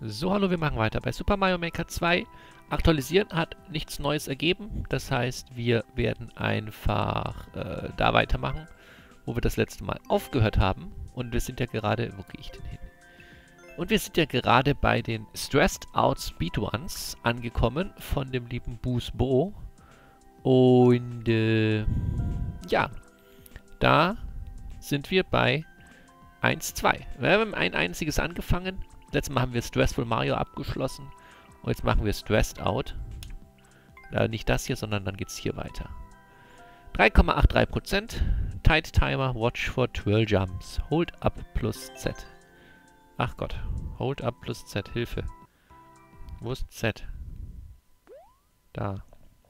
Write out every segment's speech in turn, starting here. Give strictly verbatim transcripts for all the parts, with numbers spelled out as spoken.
So, hallo, wir machen weiter. Bei Super Mario Maker zwei aktualisieren hat nichts Neues ergeben. Das heißt, wir werden einfach äh, da weitermachen, wo wir das letzte Mal aufgehört haben. Und wir sind ja gerade... Wo gehe ich denn hin? Und wir sind ja gerade bei den Stressed Out Speedruns angekommen von dem lieben Boos Bo. Und äh, ja, da sind wir bei eins zwei. Wir haben ein einziges angefangen. Letztes Mal haben wir Stressful Mario abgeschlossen. Und jetzt machen wir Stressed Out. Äh, nicht das hier, sondern dann geht es hier weiter. drei Komma drei acht Prozent. Tight Timer, Watch for Twirl Jumps. Hold Up plus Z. Ach Gott. Hold Up plus Z. Hilfe. Wo ist Z? Da.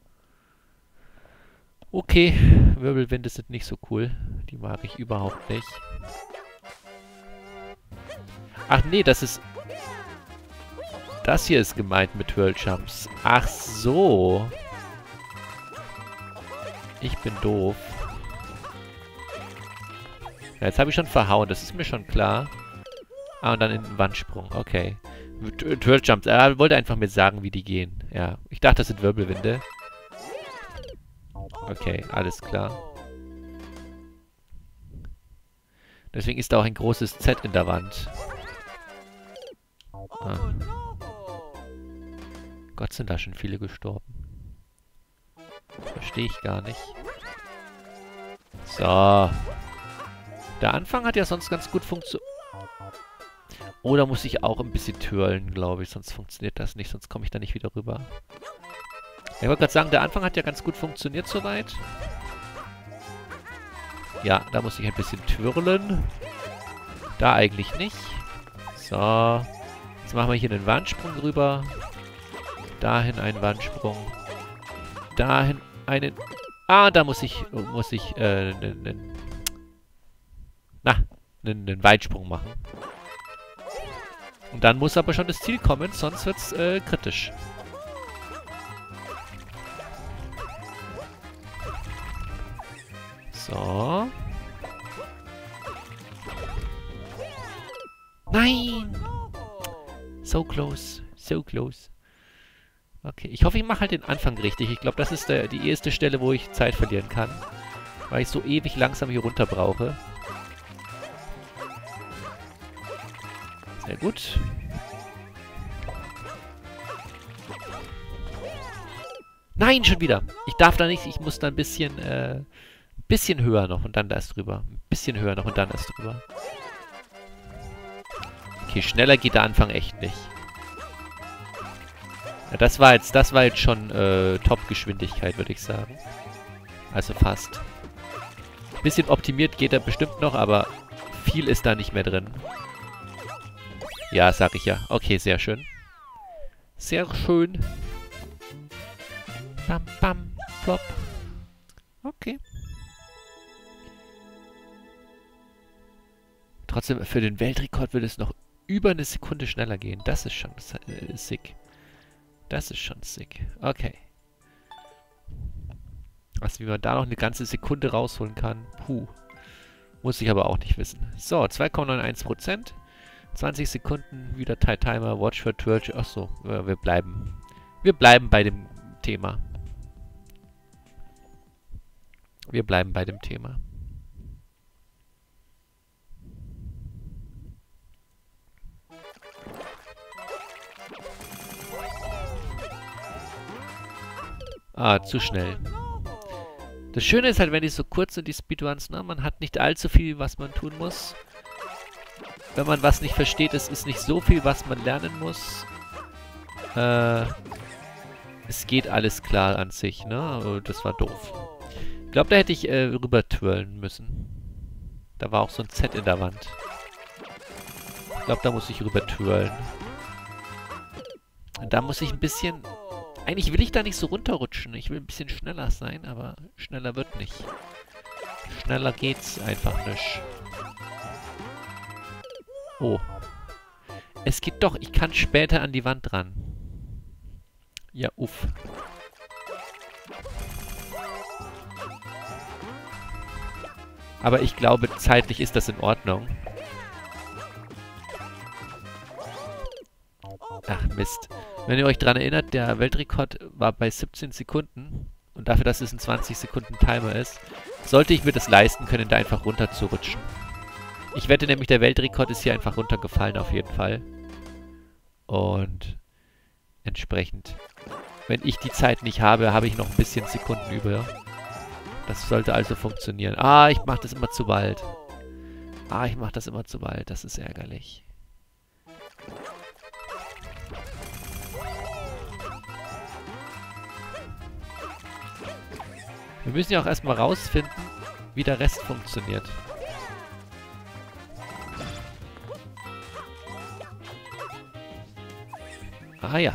Okay. Wirbelwinde sind nicht so cool. Die mag ich überhaupt nicht. Ach nee, das ist... Das hier ist gemeint mit Twirl Jumps. Ach so. Ich bin doof. Ja, jetzt habe ich schon verhauen, das ist mir schon klar. Ah, und dann in den Wandsprung. Okay. Twirl Jumps. Er wollte einfach mir sagen, wie die gehen. Ja, ich dachte, das sind Wirbelwinde. Okay, alles klar. Deswegen ist da auch ein großes Z in der Wand. Ah. Gott, sind da schon viele gestorben. Verstehe ich gar nicht. So. Der Anfang hat ja sonst ganz gut funktioniert. Oh, da muss ich auch ein bisschen twirlen, glaube ich. Sonst funktioniert das nicht. Sonst komme ich da nicht wieder rüber. Ich wollte gerade sagen, der Anfang hat ja ganz gut funktioniert soweit. Ja, da muss ich ein bisschen twirlen. Da eigentlich nicht. So. Jetzt machen wir hier einen Wandsprung rüber. Dahin einen Wandsprung. Dahin einen... Ah, da muss ich... Muss ich... Äh, einen... Na, einen, einen Weitsprung machen. Und dann muss aber schon das Ziel kommen, sonst wird's äh, kritisch. So. Nein! So close. So close. Okay, ich hoffe, ich mache halt den Anfang richtig. Ich glaube, das ist der, die erste Stelle, wo ich Zeit verlieren kann. Weil ich so ewig langsam hier runter brauche. Sehr gut. Nein, schon wieder. Ich darf da nicht. Ich muss da ein bisschen, äh, ein bisschen höher noch und dann da erst drüber. Ein bisschen höher noch und dann erst drüber. Okay, schneller geht der Anfang echt nicht. Ja, das war jetzt, das war jetzt schon äh, Top-Geschwindigkeit, würde ich sagen. Also fast. Ein bisschen optimiert geht er bestimmt noch, aber viel ist da nicht mehr drin. Ja, sag ich ja. Okay, sehr schön. Sehr schön. Bam, bam, flop. Okay. Trotzdem, für den Weltrekord würde es noch über eine Sekunde schneller gehen. Das ist schon äh, sick. Das ist schon sick. Okay. Was, wie man da noch eine ganze Sekunde rausholen kann. Puh. Muss ich aber auch nicht wissen. So, zwei Komma einundneunzig Prozent. zwanzig Sekunden, wieder Tight Timer, Watch for Twirl. Achso, äh, wir bleiben. Wir bleiben bei dem Thema. Wir bleiben bei dem Thema. Ah, zu schnell. Das Schöne ist halt, wenn die so kurz sind, die Speedruns, ne? Man hat nicht allzu viel, was man tun muss. Wenn man was nicht versteht, es ist nicht so viel, was man lernen muss. Äh, es geht alles klar an sich, ne? Das war doof. Ich glaube, da hätte ich äh, rüber twirlen müssen. Da war auch so ein Z in der Wand. Ich glaube, da muss ich rüber twirlen. Und da muss ich ein bisschen... Eigentlich will ich da nicht so runterrutschen. Ich will ein bisschen schneller sein, aber schneller wird nicht. Schneller geht's einfach nicht. Oh. Es geht doch. Ich kann später an die Wand ran. Ja, uff. Aber ich glaube, zeitlich ist das in Ordnung. Ach, Mist. Wenn ihr euch daran erinnert, der Weltrekord war bei siebzehn Sekunden. Und dafür, dass es ein zwanzig Sekunden Timer ist, sollte ich mir das leisten können, da einfach runter zu rutschen. Ich wette nämlich, der Weltrekord ist hier einfach runtergefallen auf jeden Fall. Und entsprechend, wenn ich die Zeit nicht habe, habe ich noch ein bisschen Sekunden über. Das sollte also funktionieren. Ah, ich mache das immer zu bald. Ah, ich mache das immer zu bald. Das ist ärgerlich. Wir müssen ja auch erstmal rausfinden, wie der Rest funktioniert. Ah ja.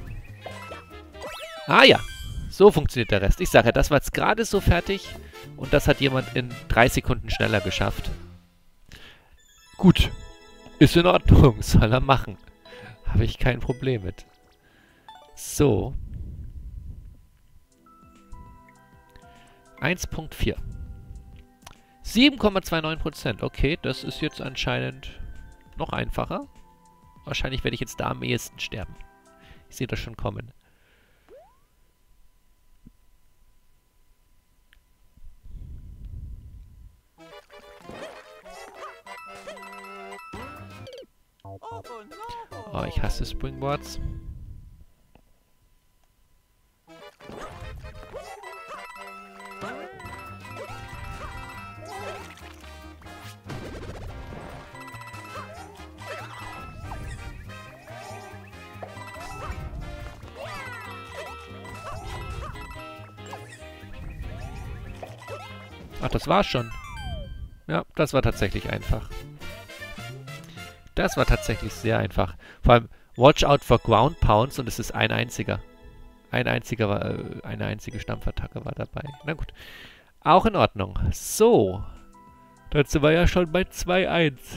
Ah ja. So funktioniert der Rest. Ich sage ja, das war jetzt gerade so fertig und das hat jemand in drei Sekunden schneller geschafft. Gut. Ist in Ordnung. Soll er machen. Habe ich kein Problem mit. So. eins Punkt vier. sieben Komma neunundzwanzig Prozent. Okay, das ist jetzt anscheinend noch einfacher. Wahrscheinlich werde ich jetzt da am ehesten sterben. Ich sehe das schon kommen. Oh, ich hasse Springboards. Ach, das war's schon. Ja, das war tatsächlich einfach. Das war tatsächlich sehr einfach. Vor allem, watch out for ground pounds und es ist ein einziger. Ein einziger war, äh, eine einzige Stampfattacke war dabei. Na gut. Auch in Ordnung. So. Dazu war ja schon bei zwei eins.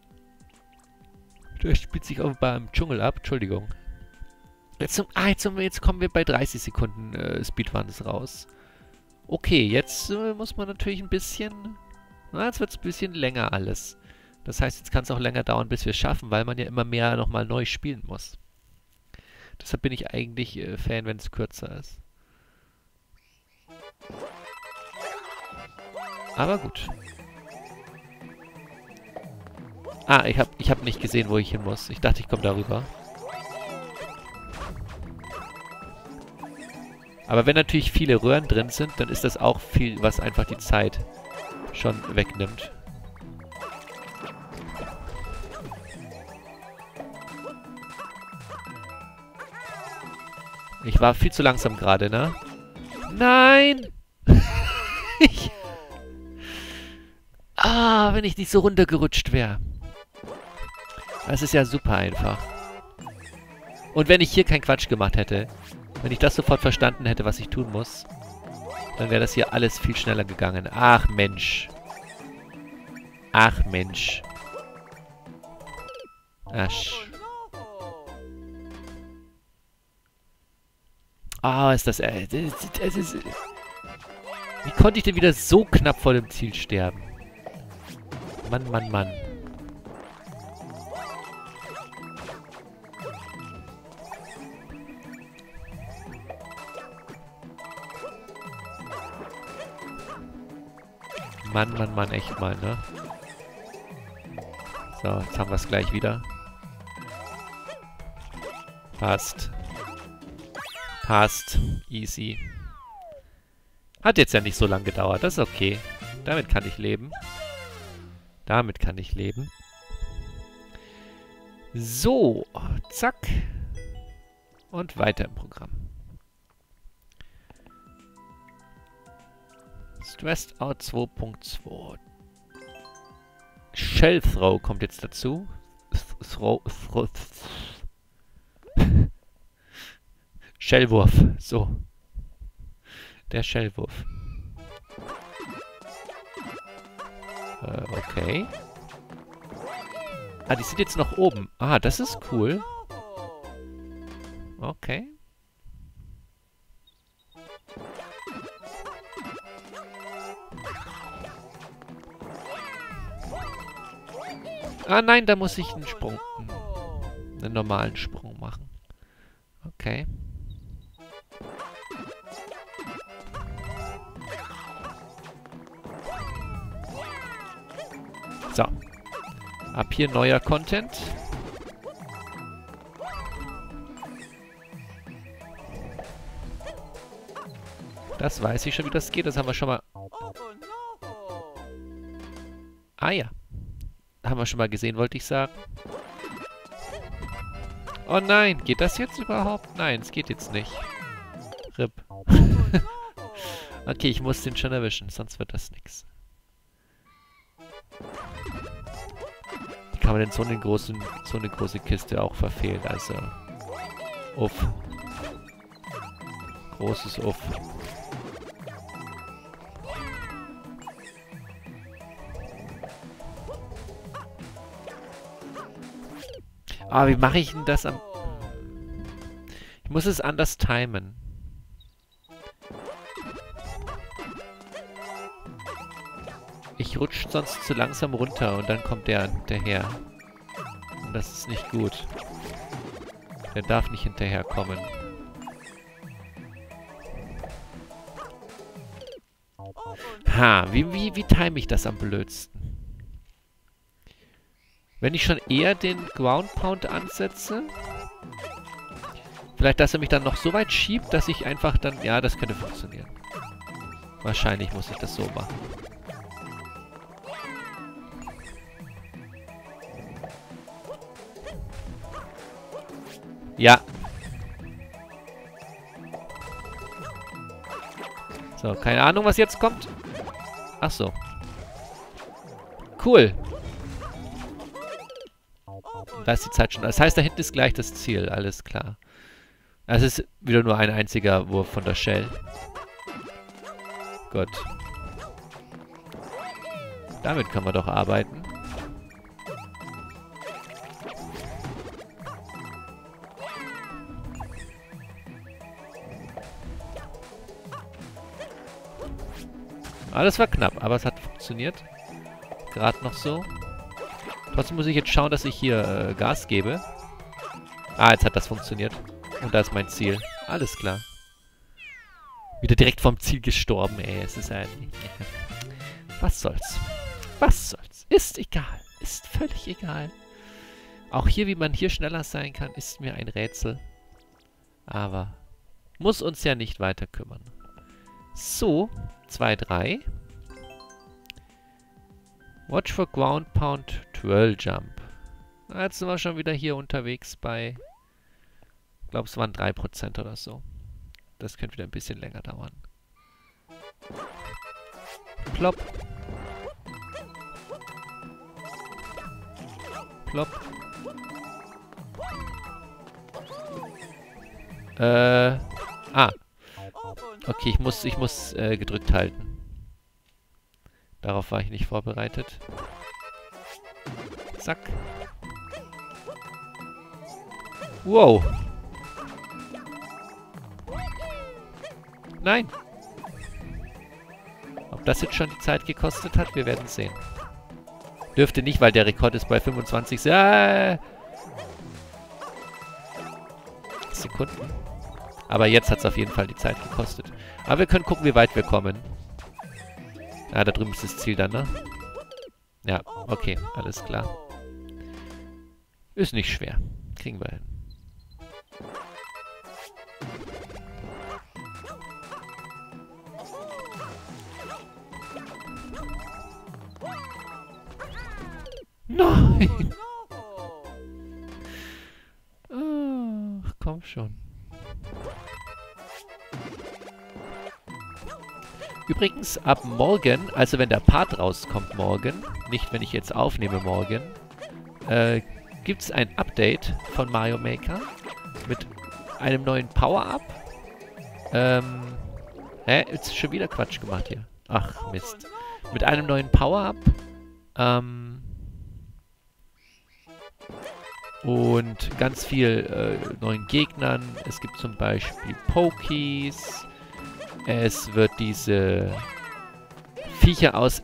Das spielt sich offenbar im Dschungel ab. Entschuldigung. Jetzt, zum, ah, jetzt, jetzt kommen wir bei dreißig Sekunden äh, Speedruns raus. Okay, jetzt äh, muss man natürlich ein bisschen... Na, jetzt wird es ein bisschen länger alles. Das heißt, jetzt kann es auch länger dauern, bis wir es schaffen, weil man ja immer mehr nochmal neu spielen muss. Deshalb bin ich eigentlich äh, Fan, wenn es kürzer ist. Aber gut. Ah, ich habe ich hab nicht gesehen, wo ich hin muss. Ich dachte, ich komme darüber. Aber wenn natürlich viele Röhren drin sind, dann ist das auch viel, was einfach die Zeit schon wegnimmt. Ich war viel zu langsam gerade, ne? Nein! ich ah, wenn ich nicht so runtergerutscht wäre. Das ist ja super einfach. Und wenn ich hier keinen Quatsch gemacht hätte, wenn ich das sofort verstanden hätte, was ich tun muss, dann wäre das hier alles viel schneller gegangen. Ach Mensch. Ach Mensch. Asch. Ah, oh, ist das... Äh, das ist, wie konnte ich denn wieder so knapp vor dem Ziel sterben? Mann, Mann, Mann. Mann, Mann, Mann, echt mal, ne? So, jetzt haben wir es gleich wieder. Passt. Passt. Easy. Hat jetzt ja nicht so lange gedauert. Das ist okay. Damit kann ich leben. Damit kann ich leben. So. Zack. Und weiter im Programm. Stressed Out zwei Punkt zwei. Shell Throw kommt jetzt dazu. Throw, throw, Shellwurf. So. Der Shellwurf. Äh, okay. Ah, die sind jetzt noch oben. Ah, das ist cool. Okay. Ah nein, da muss ich einen Sprung, einen normalen Sprung machen. Okay. So. Ab hier neuer Content. Das weiß ich schon, wie das geht. Das haben wir schon mal... Ah ja. Haben wir schon mal gesehen, wollte ich sagen. Oh nein, geht das jetzt überhaupt? Nein, es geht jetzt nicht. R I P. Okay, ich muss den schon erwischen, sonst wird das nix. Wie kann man denn so eine, großen, so eine große Kiste auch verfehlen? Also, uff. Großes Uff. Aber wie mache ich denn das am... Ich muss es anders timen. Ich rutsche sonst zu langsam runter und dann kommt der hinterher. Und das ist nicht gut. Der darf nicht hinterherkommen. Ha, wie, wie, wie time ich das am blödsten? Wenn ich schon eher den Ground Pound ansetze? Vielleicht, dass er mich dann noch so weit schiebt, dass ich einfach dann... Ja, das könnte funktionieren. Wahrscheinlich muss ich das so machen. Ja. So, keine Ahnung, was jetzt kommt. Ach so. Cool. Da ist die Zeit schon. Das heißt, da hinten ist gleich das Ziel. Alles klar. Es ist wieder nur ein einziger Wurf von der Shell. Gut. Damit können wir doch arbeiten. Alles war knapp, aber es hat funktioniert. Gerade noch so. Trotzdem muss ich jetzt schauen, dass ich hier äh, Gas gebe. Ah, jetzt hat das funktioniert. Und da ist mein Ziel. Alles klar. Wieder direkt vom Ziel gestorben, ey. Es ist ein... Was soll's? Was soll's? Ist egal. Ist völlig egal. Auch hier, wie man hier schneller sein kann, ist mir ein Rätsel. Aber muss uns ja nicht weiter kümmern. So, zwei, drei. Watch for Ground Pound, Twirl Jump. Na, jetzt sind wir schon wieder hier unterwegs bei... Ich glaube, es waren drei Prozent oder so. Das könnte wieder ein bisschen länger dauern. Plopp. Plopp. Äh... Ah. Okay, ich muss, ich muss äh, gedrückt halten. Darauf war ich nicht vorbereitet. Zack. Wow. Nein. Ob das jetzt schon die Zeit gekostet hat, wir werden sehen. Dürfte nicht, weil der Rekord ist bei fünfundzwanzig äh, Sekunden. Aber jetzt hat es auf jeden Fall die Zeit gekostet. Aber wir können gucken, wie weit wir kommen. Ah, da drüben ist das Ziel dann, ne? Ja, okay, alles klar. Ist nicht schwer. Kriegen wir hin. Nein! Ach, komm schon. Übrigens, ab morgen, also wenn der Part rauskommt morgen, nicht wenn ich jetzt aufnehme morgen, äh, gibt es ein Update von Mario Maker mit einem neuen Power-Up. Ähm, hä? Jetzt schon wieder Quatsch gemacht hier. Ach, Mist. Mit einem neuen Power-Up. Ähm, und ganz viel äh, neuen Gegnern. Es gibt zum Beispiel Pokies. Es wird diese Viecher aus,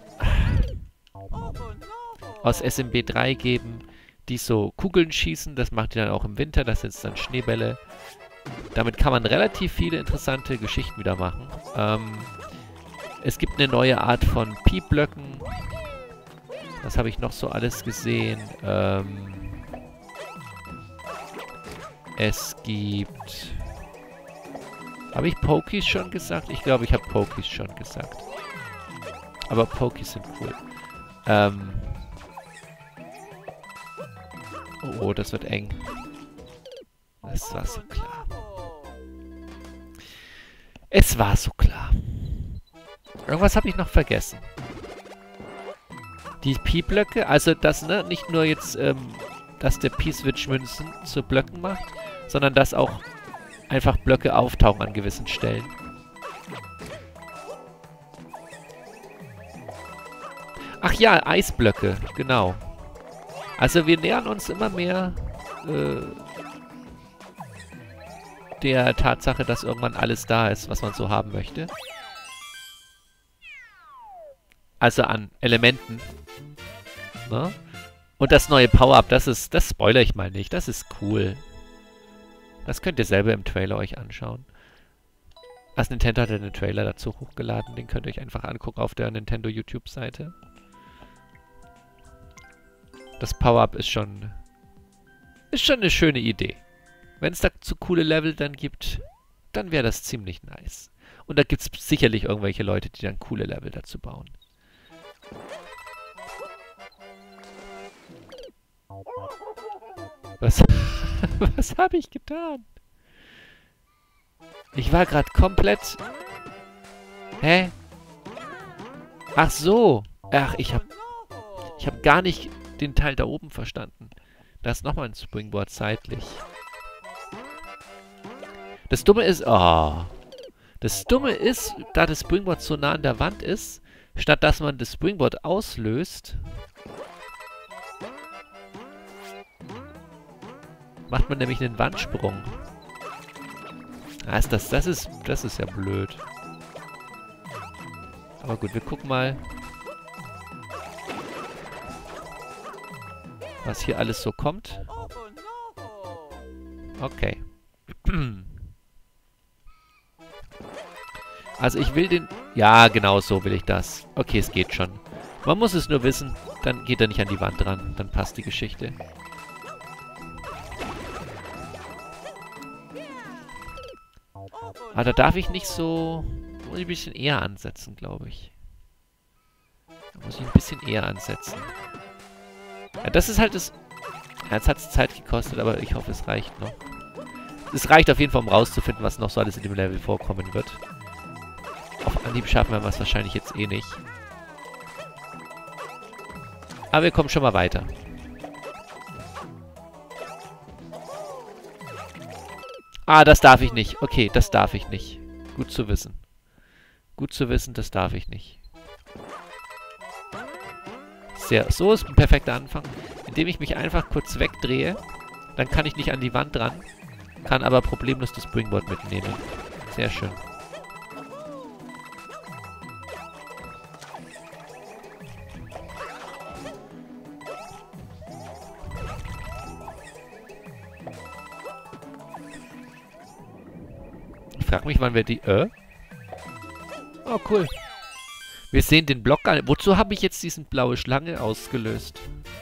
aus S M B drei geben, die so Kugeln schießen. Das macht ihr dann auch im Winter. Das sind dann Schneebälle. Damit kann man relativ viele interessante Geschichten wieder machen. Ähm, es gibt eine neue Art von Piepblöcken. Was habe ich noch so alles gesehen? Ähm, es gibt... Habe ich Pokies schon gesagt? Ich glaube, ich habe Pokies schon gesagt. Aber Pokies sind cool. Ähm... Oh, das wird eng. Das war so klar. Es war so klar. Irgendwas habe ich noch vergessen. Die Pi-Blöcke, also das, ne, nicht nur jetzt, ähm, dass der P-Switch Münzen zu Blöcken macht, sondern dass auch einfach Blöcke auftauchen an gewissen Stellen. Ach ja, Eisblöcke, genau. Also wir nähern uns immer mehr äh, der Tatsache, dass irgendwann alles da ist, was man so haben möchte. Also an Elementen. Ne? Und das neue Power-Up, das ist, das spoilere ich mal nicht. Das ist cool. Das könnt ihr selber im Trailer euch anschauen. Also Nintendo hat einen Trailer dazu hochgeladen. Den könnt ihr euch einfach angucken auf der Nintendo YouTube-Seite. Das Power-Up ist schon... Ist schon eine schöne Idee. Wenn es dazu coole Level dann gibt, dann wäre das ziemlich nice. Und da gibt es sicherlich irgendwelche Leute, die dann coole Level dazu bauen. Was, was habe ich getan? Ich war gerade komplett... Hä? Ach so. Ach, ich habe ich hab gar nicht den Teil da oben verstanden. Da ist nochmal ein Springboard seitlich. Das Dumme ist... Oh. Das Dumme ist, da das Springboard so nah an der Wand ist, statt dass man das Springboard auslöst, macht man nämlich einen Wandsprung. Ah, ist das, das ist, das ist ja blöd. Aber gut, wir gucken mal, was hier alles so kommt. Okay. Also ich will den... Ja, genau so will ich das. Okay, es geht schon. Man muss es nur wissen, dann geht er nicht an die Wand ran. Dann passt die Geschichte. Aber da darf ich nicht so... Da muss ich ein bisschen eher ansetzen, glaube ich. Da muss ich ein bisschen eher ansetzen. Ja, das ist halt das... Ja, jetzt hat es Zeit gekostet, aber ich hoffe, es reicht noch. Es reicht auf jeden Fall, um rauszufinden, was noch so alles in dem Level vorkommen wird. Auf Anhieb schaffen wir es wahrscheinlich jetzt eh nicht. Aber wir kommen schon mal weiter. Ah, das darf ich nicht. Okay, das darf ich nicht. Gut zu wissen. Gut zu wissen, das darf ich nicht. Sehr, so ist ein perfekter Anfang. Indem ich mich einfach kurz wegdrehe, dann kann ich nicht an die Wand ran, kann aber problemlos das Springboard mitnehmen. Sehr schön. Ich frage mich, wann wir die... Äh? Oh, cool. Wir sehen den Block gar nicht. Wozu habe ich jetzt diesen blaue Schlange ausgelöst?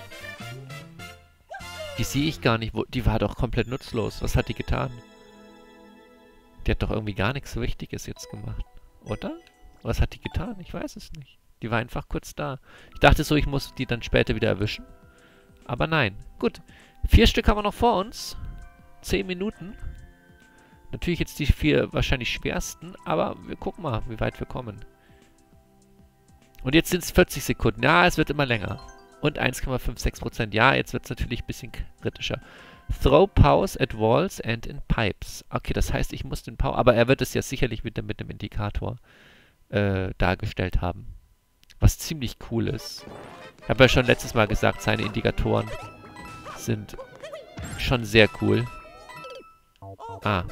Die sehe ich gar nicht. Wo, die war doch komplett nutzlos. Was hat die getan? Die hat doch irgendwie gar nichts Wichtiges jetzt gemacht. Oder? Was hat die getan? Ich weiß es nicht. Die war einfach kurz da. Ich dachte so, ich muss die dann später wieder erwischen. Aber nein. Gut. Vier Stück haben wir noch vor uns. Zehn Minuten. Natürlich jetzt die vier wahrscheinlich schwersten, aber wir gucken mal, wie weit wir kommen. Und jetzt sind es vierzig Sekunden. Ja, es wird immer länger. Und eins Komma sechsundfünfzig Prozent. Ja, jetzt wird es natürlich ein bisschen kritischer. Throw Powers at Walls and in Pipes. Okay, das heißt, ich muss den Power... Aber er wird es ja sicherlich wieder mit einem Indikator äh, dargestellt haben. Was ziemlich cool ist. Ich habe ja schon letztes Mal gesagt, seine Indikatoren sind schon sehr cool. Ah.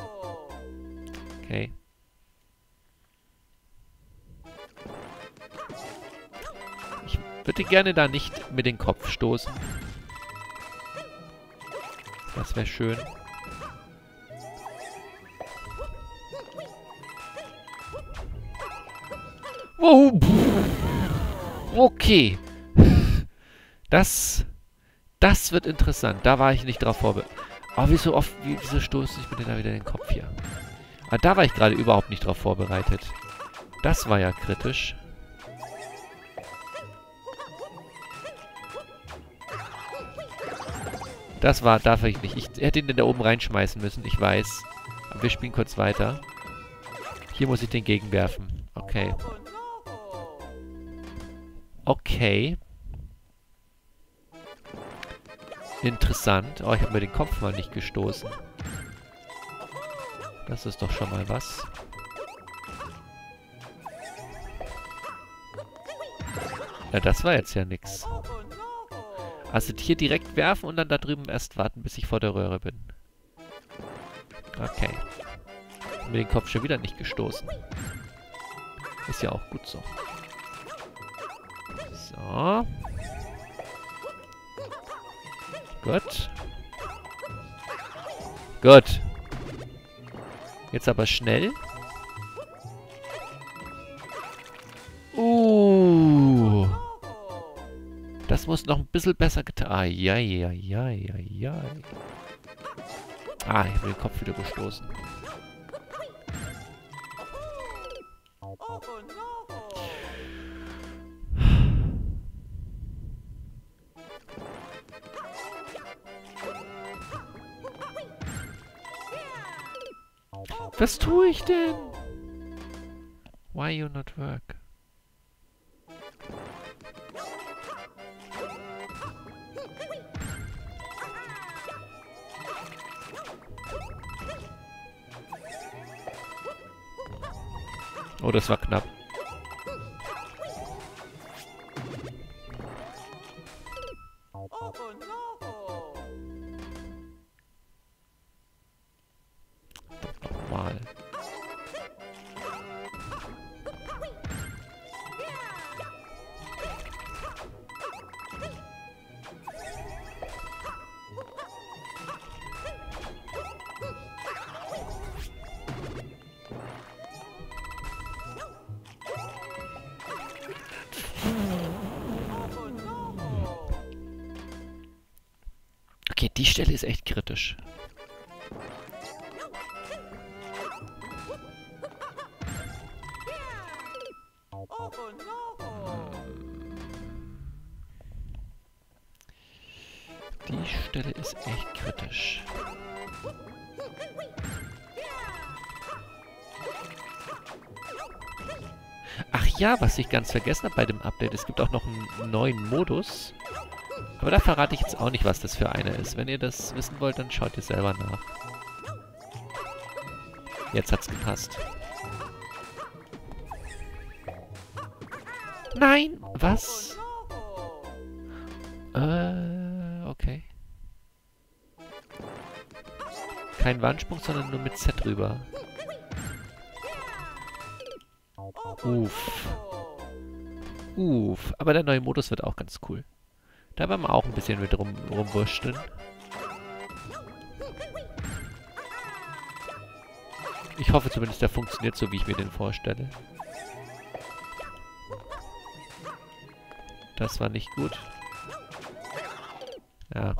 Okay. Ich würde gerne da nicht mit dem Kopf stoßen. Das wäre schön. Oh, okay. Das, das wird interessant. Da war ich nicht drauf vorbereitet. Oh, wieso oft, wie, wieso stoße ich mir denn da wieder den Kopf hier? Ah, da war ich gerade überhaupt nicht drauf vorbereitet. Das war ja kritisch. Das war, darf ich nicht. Ich hätte ihn denn da oben reinschmeißen müssen, ich weiß. Aber wir spielen kurz weiter. Hier muss ich den gegenwerfen. Okay. Okay. Interessant. Oh, ich habe mir den Kopf mal nicht gestoßen. Das ist doch schon mal was. Ja, das war jetzt ja nix. Also hier direkt werfen und dann da drüben erst warten, bis ich vor der Röhre bin. Okay. Mir den Kopf schon wieder nicht gestoßen. Ist ja auch gut so. So. Gut. Gut. Jetzt aber schnell. Uh. Das muss noch ein bisschen besser getan. Eieieiei. Ah, ich habe den Kopf wieder gestoßen. Was tue ich denn? Why you not work? Oh, das war knapp. Nochmal. Okay, die Stelle ist echt kritisch. Die Stelle ist echt kritisch. Ach ja, was ich ganz vergessen habe bei dem Update, es gibt auch noch einen neuen Modus. Aber da verrate ich jetzt auch nicht, was das für einer ist. Wenn ihr das wissen wollt, dann schaut ihr selber nach. Jetzt hat's gepasst. Nein! Was? Äh, okay. Kein Wandsprung, sondern nur mit Z drüber. Uff. Uff. Aber der neue Modus wird auch ganz cool. Da werden wir auch ein bisschen mit rum, rumwurschteln. Ich hoffe zumindest, der funktioniert so, wie ich mir den vorstelle. Das war nicht gut. Ja.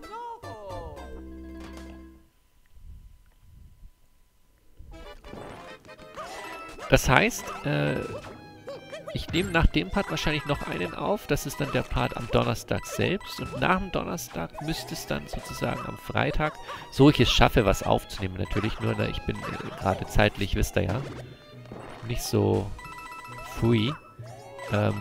Das heißt, äh, ich nehme nach dem Part wahrscheinlich noch einen auf. Das ist dann der Part am Donnerstag selbst. Und nach dem Donnerstag müsste es dann sozusagen am Freitag, so ich es schaffe, was aufzunehmen natürlich. Nur, ne, ich bin äh, gerade zeitlich, wisst ihr ja, nicht so free. Ähm,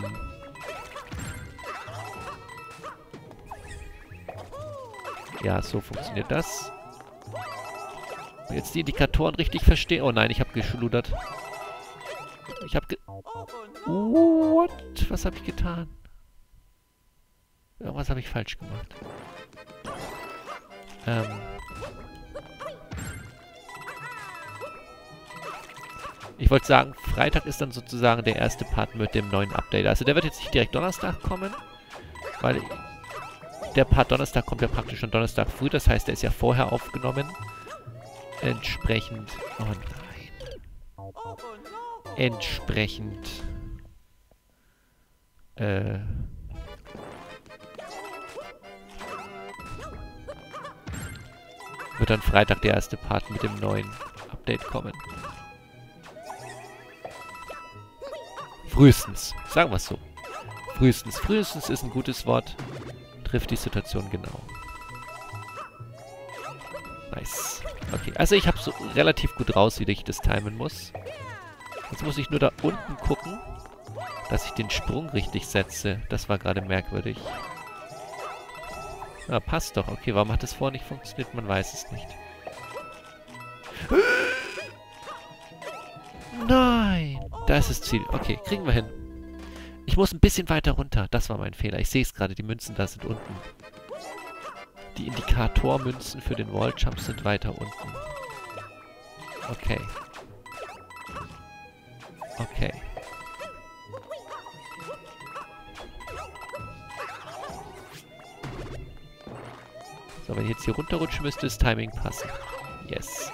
ja, so funktioniert das. Jetzt die Indikatoren richtig verstehen. Oh nein, ich habe geschludert. Ich habe ge... What? Was habe ich getan? Irgendwas habe ich falsch gemacht. Ähm... Ich wollte sagen, Freitag ist dann sozusagen der erste Part mit dem neuen Update. Also der wird jetzt nicht direkt Donnerstag kommen, weil der Part Donnerstag kommt ja praktisch schon Donnerstag früh. Das heißt, der ist ja vorher aufgenommen. Entsprechend... Oh nein. Entsprechend Äh... Wird dann Freitag der erste Part mit dem neuen Update kommen. Frühestens. Sagen wir es so. Frühestens. Frühestens ist ein gutes Wort. Trifft die Situation genau. Nice. Okay, also ich habe so relativ gut raus, wie ich das timen muss. Jetzt muss ich nur da unten gucken, dass ich den Sprung richtig setze. Das war gerade merkwürdig. Ah, passt doch. Okay, warum hat das vorher nicht funktioniert? Man weiß es nicht. Nein! Da ist das Ziel. Okay, kriegen wir hin. Ich muss ein bisschen weiter runter. Das war mein Fehler. Ich sehe es gerade. Die Münzen da sind unten. Die Indikatormünzen für den Walljump sind weiter unten. Okay. Okay. So, wenn ich jetzt hier runterrutschen müsste, das Timing passen. Yes.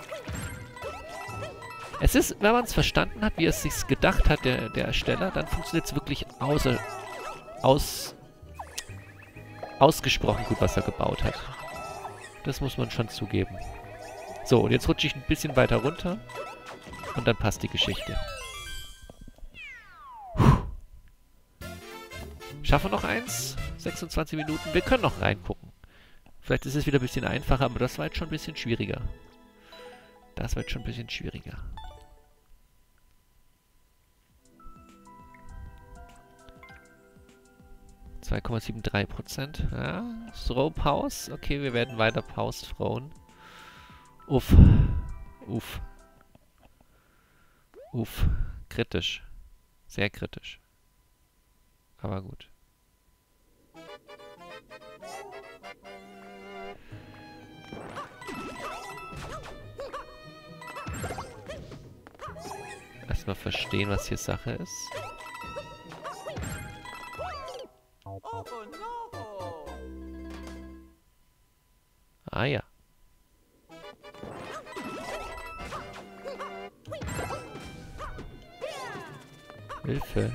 Es ist, wenn man es verstanden hat, wie es sich gedacht hat, der, der Ersteller, dann funktioniert es wirklich außer, aus, ausgesprochen gut, was er gebaut hat. Das muss man schon zugeben. So, und jetzt rutsche ich ein bisschen weiter runter und dann passt die Geschichte. Puh. Schaffen wir noch eins? sechsundzwanzig Minuten. Wir können noch reingucken. Vielleicht ist es wieder ein bisschen einfacher, aber das war jetzt schon ein bisschen schwieriger. Das war jetzt schon ein bisschen schwieriger. zwei Komma drei sieben Prozent. Ja, Throw Pause. Okay, wir werden weiter Pause throwen. Uff. Uff. Uff. Kritisch. Sehr kritisch. Aber gut. Erstmal verstehen, was hier Sache ist. Ah ja. Hilfe.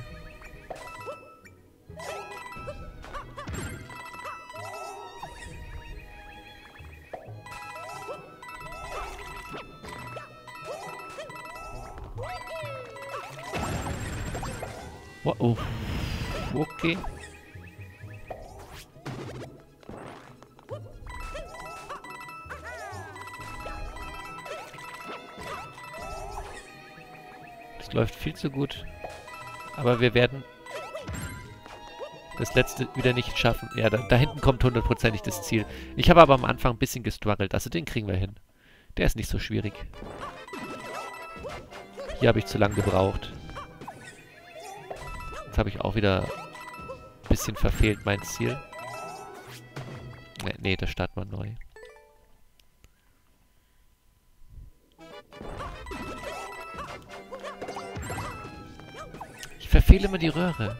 Oh, oh. Okay. Das läuft viel zu gut. Aber wir werden das letzte wieder nicht schaffen. Ja, da, da hinten kommt hundertprozentig das Ziel. Ich habe aber am Anfang ein bisschen gestruggelt. Also den kriegen wir hin. Der ist nicht so schwierig. Hier habe ich zu lange gebraucht. Jetzt habe ich auch wieder ein bisschen verfehlt mein Ziel. Nee, nee, das starten wir neu. Ich verfehle immer die Röhre.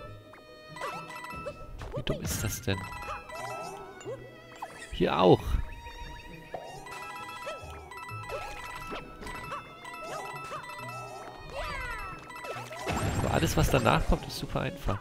Wie dumm ist das denn? Hier auch. Aber alles, was danach kommt, ist super einfach.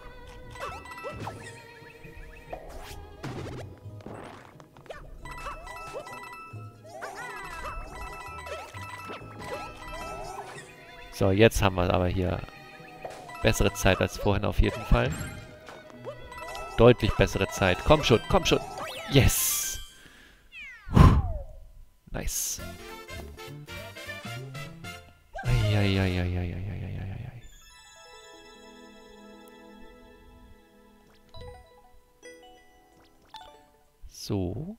So, jetzt haben wir aber hier bessere Zeit als vorhin auf jeden Fall. Deutlich bessere Zeit. Komm schon, komm schon. Yes! Puh. Nice. Eieieiei. So.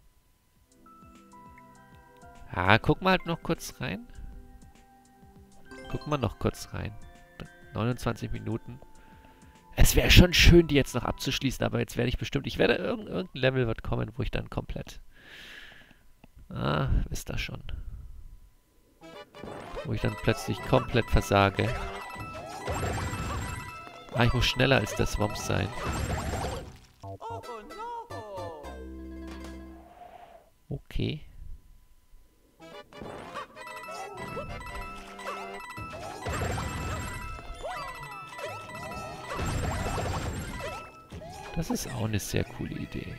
Ah, guck mal halt noch kurz rein. Guck mal noch kurz rein. neunundzwanzig Minuten. Es wäre schon schön, die jetzt noch abzuschließen, aber jetzt werde ich bestimmt... Ich werde... Irg irgendein Level wird kommen, wo ich dann komplett... Ah, wisst ihr schon. Wo ich dann plötzlich komplett versage. Ah, ich muss schneller als der Swamp sein. Okay. Das ist auch eine sehr coole Idee.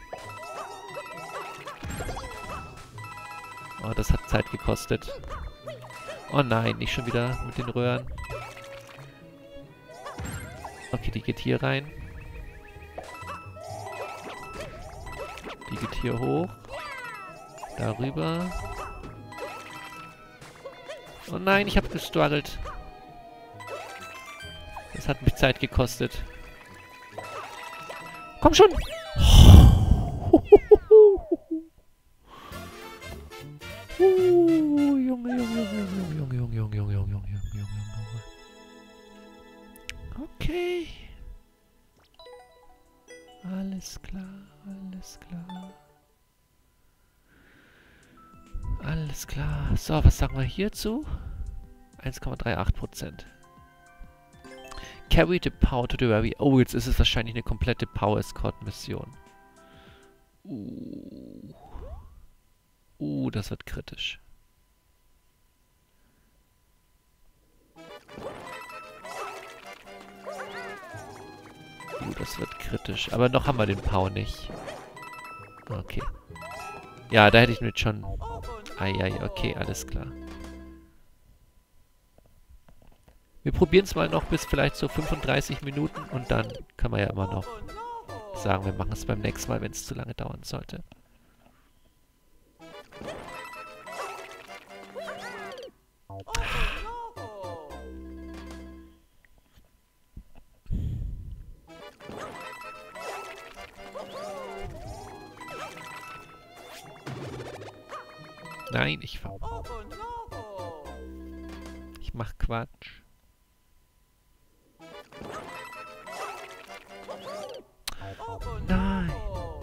Oh, das hat Zeit gekostet. Oh nein, nicht schon wieder mit den Röhren. Okay, die geht hier rein. Die geht hier hoch. Darüber. Oh nein, ich habe gestruggelt. Das hat mich Zeit gekostet. Komm schon! Uh, Junge, Junge, Junge, Junge, Junge, Junge, Junge, Junge, Junge, Junge, Junge, Junge, Junge. Okay. Alles klar, alles klar. Alles klar. So, was sagen wir hierzu? eins Komma achtunddreißig Prozent. Carry the power to the very... Oh, jetzt ist es wahrscheinlich eine komplette Power Escort Mission. Uh. Uh, das wird kritisch. Uh, das wird kritisch. Aber noch haben wir den Power nicht. Okay. Ja, da hätte ich mit schon... Eieiei, okay, alles klar. Wir probieren es mal noch bis vielleicht so fünfunddreißig Minuten und dann können wir ja immer noch sagen, wir machen es beim nächsten Mal, wenn es zu lange dauern sollte. Nein, ich... Ich mach Quatsch. Nein.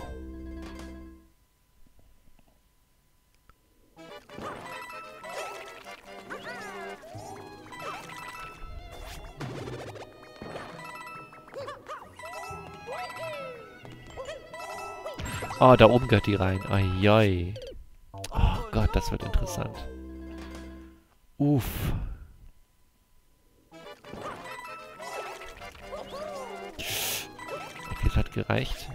Oh, da oben gehört die rein. Oi, oh Gott, das wird interessant. Uff. Okay, das hat gereicht.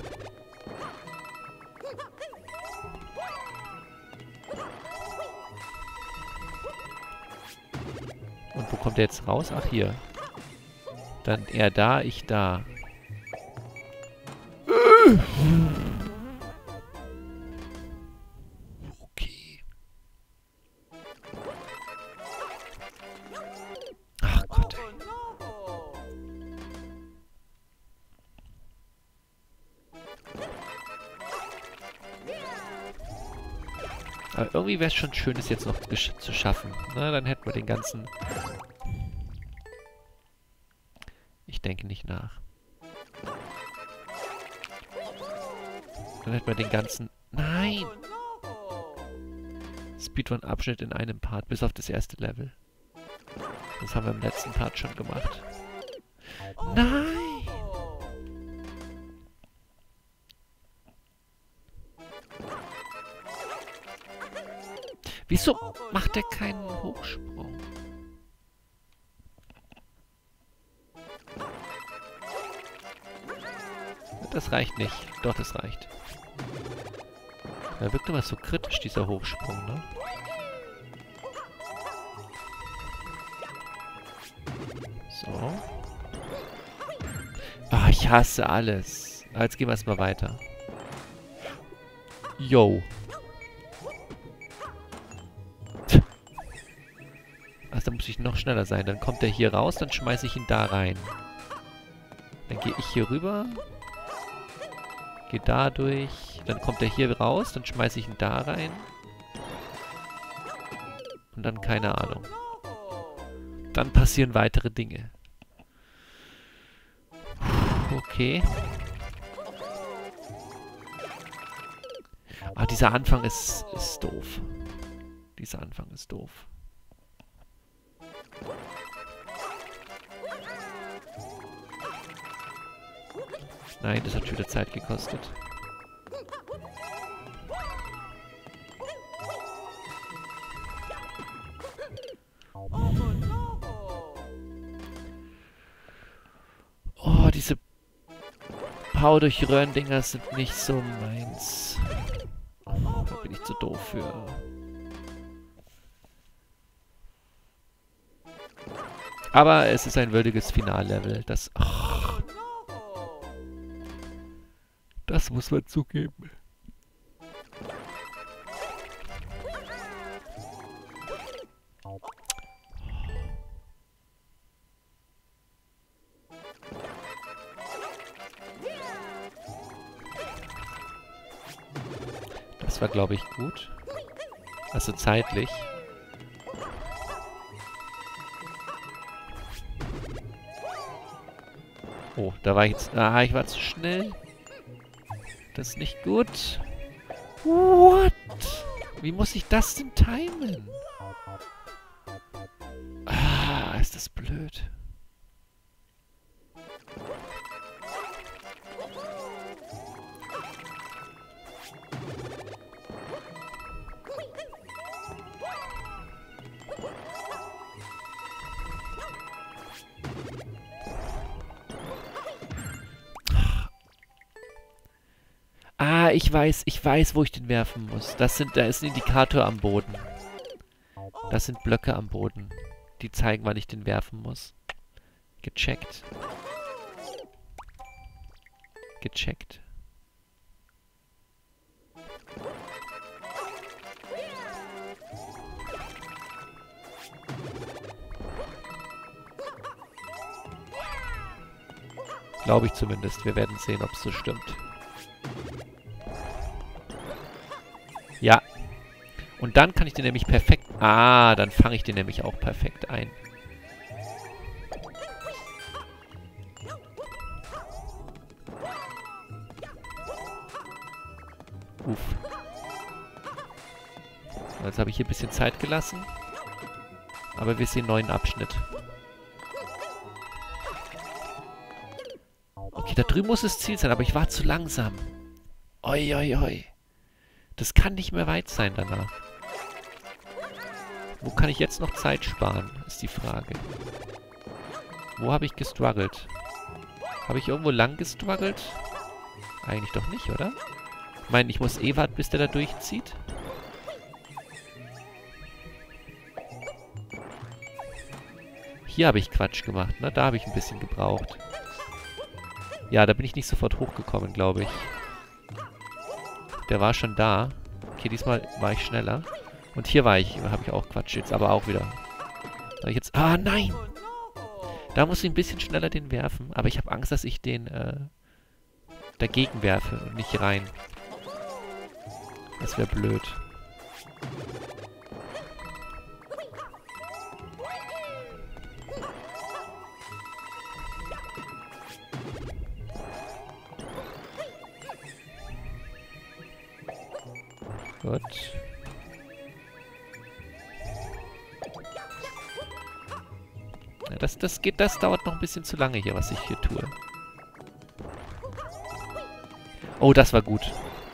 Und wo kommt der jetzt raus? Ach, hier. Dann er da, ich da. Okay. Ach Gott, ey. Aber irgendwie wäre es schon schön, es jetzt noch zu schaffen. Na, dann hätten wir den ganzen... Ich denke nicht nach. Dann hätten wir den ganzen... Nein! Speedrun-Abschnitt in einem Part, bis auf das erste Level. Das haben wir im letzten Part schon gemacht. Nein! Wieso macht er keinen Hochsprung? Das reicht nicht. Doch, das reicht. Da wirkt immer so kritisch, dieser Hochsprung, ne? So. Ah, ich hasse alles. Ah, jetzt gehen wir erstmal weiter. Yo. Also, da muss ich noch schneller sein. Dann kommt er hier raus, dann schmeiße ich ihn da rein. Dann gehe ich hier rüber. Gehe da durch. Dann kommt er hier raus, dann schmeiße ich ihn da rein. Und dann keine Ahnung. Dann passieren weitere Dinge. Okay. Ah, dieser Anfang ist, ist doof. Dieser Anfang ist doof. Nein, das hat schon wieder Zeit gekostet. Oh, diese Hau durch Röhrendinger sind nicht so meins. Oh, da bin ich zu doof für. Aber es ist ein würdiges Finallevel. Das... Oh, das muss man zugeben. Das war, glaube ich, gut. Also zeitlich. Oh, da war ich jetzt... Ah, ich war zu schnell. Das ist nicht gut. What? Wie muss ich das denn timen? Ah, ist das blöd. Ah, ich weiß, ich weiß, wo ich den werfen muss. Das sind, da ist ein Indikator am Boden. Das sind Blöcke am Boden. Die zeigen, wann ich den werfen muss. Gecheckt. Gecheckt. Glaube ich zumindest. Wir werden sehen, ob es so stimmt. Ja. Und dann kann ich den nämlich perfekt... Ah, dann fange ich den nämlich auch perfekt ein. Uff. Jetzt habe ich hier ein bisschen Zeit gelassen. Aber wir sehen einen neuen Abschnitt. Okay, da drüben muss das Ziel sein, aber ich war zu langsam. Oi, oi, oi. Das kann nicht mehr weit sein danach. Wo kann ich jetzt noch Zeit sparen, ist die Frage. Wo habe ich gestruggelt? Habe ich irgendwo lang gestruggelt? Eigentlich doch nicht, oder? Ich meine, ich muss eh warten, bis der da durchzieht. Hier habe ich Quatsch gemacht, ne? Da habe ich ein bisschen gebraucht. Ja, da bin ich nicht sofort hochgekommen, glaube ich. Der war schon da. Okay, diesmal war ich schneller. Und hier war ich, habe ich auch Quatsch jetzt, aber auch wieder. Da ich jetzt... Ah, nein! Da muss ich ein bisschen schneller den werfen. Aber ich habe Angst, dass ich den äh, dagegen werfe und nicht rein. Das wäre blöd. Gut. Ja, das, das geht, das dauert noch ein bisschen zu lange hier, was ich hier tue. Oh, das war gut.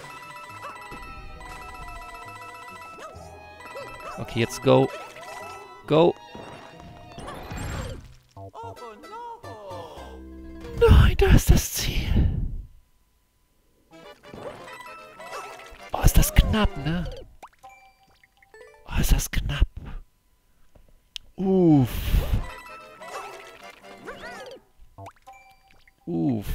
Okay, jetzt go. Go. Nein, da ist das Ziel. Oh, ist das knapp, ne? Oh, ist das knapp. Uff. Uff.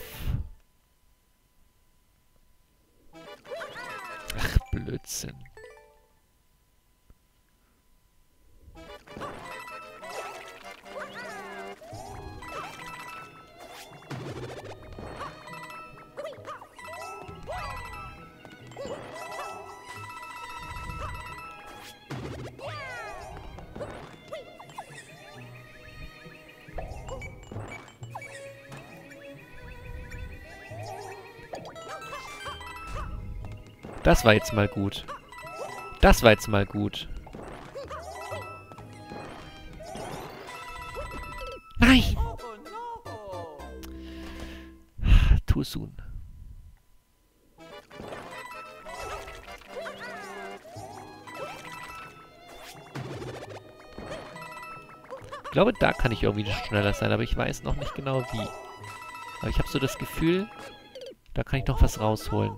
Ach, Blödsinn. Das war jetzt mal gut. Das war jetzt mal gut. Nein! Too soon. Ich glaube, da kann ich irgendwie schneller sein, aber ich weiß noch nicht genau wie. Aber ich habe so das Gefühl, Da kann ich noch was rausholen.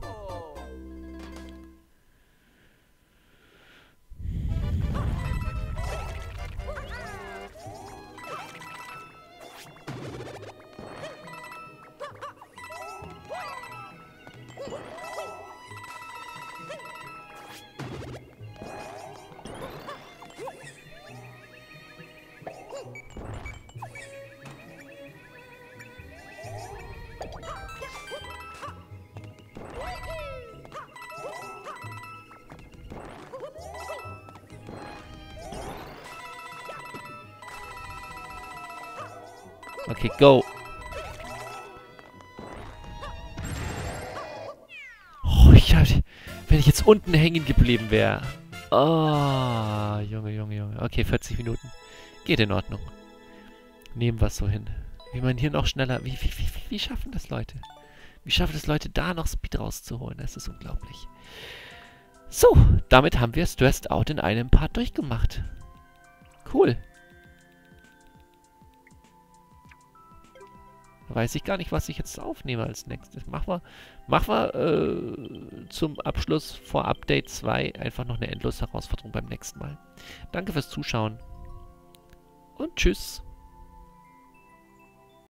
Okay, go. Oh, ich hab, wenn ich jetzt unten hängen geblieben wäre. Oh, Junge, Junge, Junge. Okay, vierzig Minuten. Geht in Ordnung. Nehmen wir es so hin. Wie man hier noch schneller... Wie, wie, wie, wie schaffen das Leute? Wie schaffen das Leute, da noch Speed rauszuholen? Das ist unglaublich. So, damit haben wir Stressed Out in einem Part durchgemacht. Cool. Weiß ich gar nicht, was ich jetzt aufnehme als nächstes. Machen wir, machen wir äh, zum Abschluss vor Update zwei einfach noch eine endlose Herausforderung beim nächsten Mal. Danke fürs Zuschauen und tschüss.